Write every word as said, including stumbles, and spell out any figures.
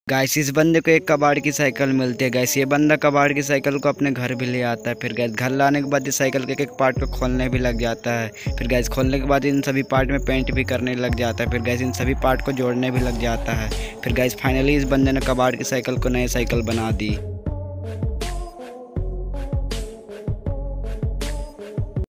Guys इस बंदे को एक कबाड़ की साइकिल मिलती है। गाइस ये बंदा कबाड़ की साइकिल को अपने घर भी ले आता है। फिर गैस घर लाने के बाद इस साइकिल के एक एक पार्ट को खोलने भी लग जाता है। फिर गैस खोलने के बाद इन सभी पार्ट में पेंट भी करने लग जाता है। फिर गैस इन सभी पार्ट को जोड़ने भी लग जाता है। फिर गैस फाइनली इस बंदे ने कबाड़ की साइकिल को नई साइकिल बना दी।